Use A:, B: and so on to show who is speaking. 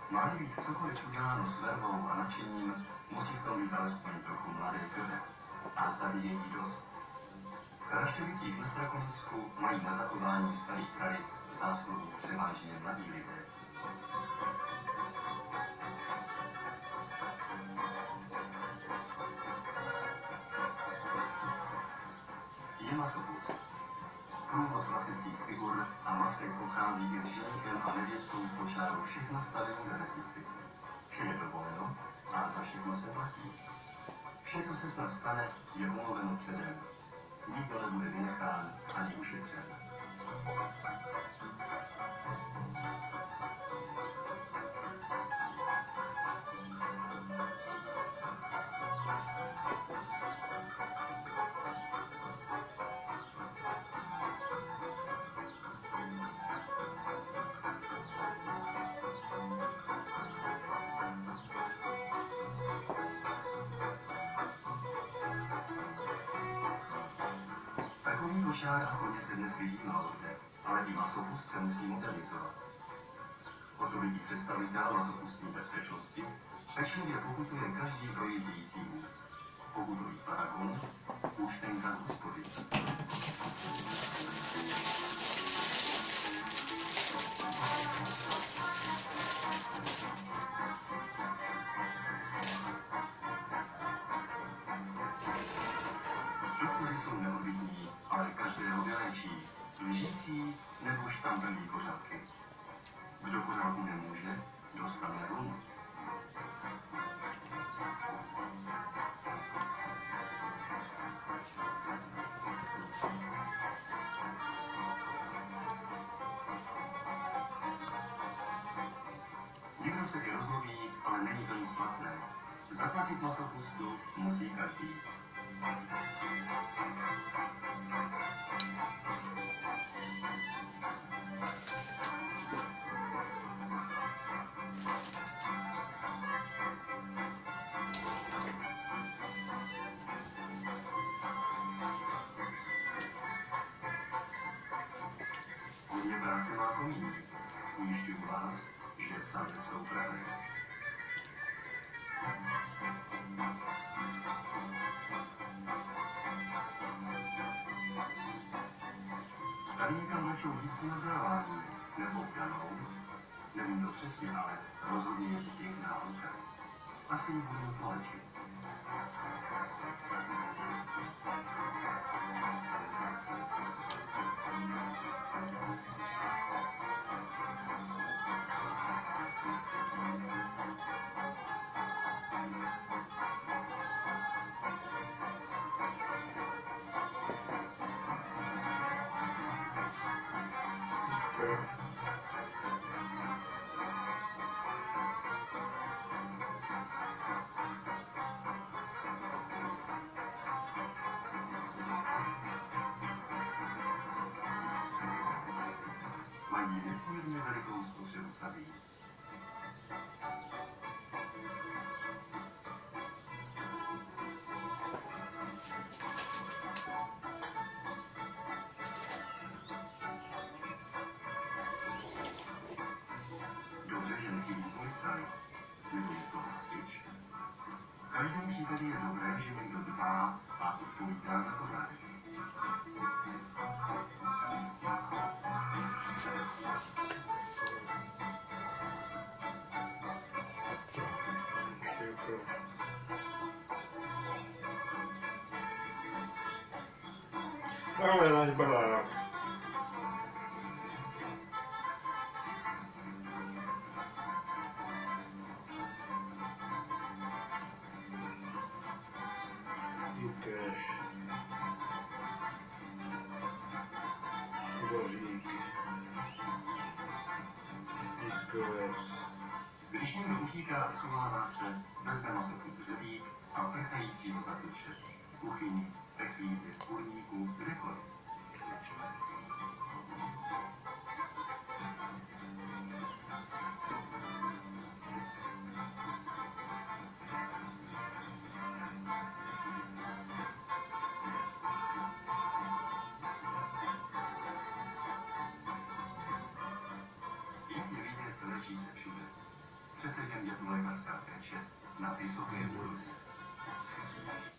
A: Má být cokoliv uděláno s vervou a nadšením, musí v tom být alespoň trochu mladé krve. A tady je jí dost. V Charašťovicích na Strakonicku mají na zachování starých tradic zásluhu převážně mladí lidé. Je masopust. Průvod klasických figur a masek pochází i s ženíkem a nevěstou po čáru všech nastavení na vesnici. Vše je dovoleno a za všechno se platí. Vše, co se snad stane, je umluveno předem. Nikdo nebude vynechán ani ušetřen. Takový košár a koně se dnes vidí málo kde, ale i masopust se musí modernizovat. Osobitý představitel masopustní bezpečnosti pečlivě pokutuje každý projíždějící vůz. Pokutový paragon, účtenka z hospody. Doktory jsou neodbitní, ale každého vyléčí. Lžící nebo štamplí pořádky. Kdo pořádku nemůže, dostane runu. Někdo se i rozloví, ale není to nic platné. Zaplatit masopustu musí každý. Hodně práce má komín. Ujišťuju vás, že sami jsou pravé. Tady někam začou dívku na drávázu, nebo pianou. Nevím to přesně, ale rozhodně je to pěkná holka. Asi ji budu polečit. Mají nesmírně velikou spotřebu sadí. Dobře, že nechybí policajt, nebo je to hasič. V každém případě je dobré, že někdo dbá a odpovídá za pořádek.
B: Ale náš barák. Lukáš. Božík. Diskovec.
A: Když někdo utíká a schovává se, vezme masopust hřebík a prchající ho zatluče. V kuchyni, pechlíře, v kurníku, kdekoliv. na vysoké úrovni.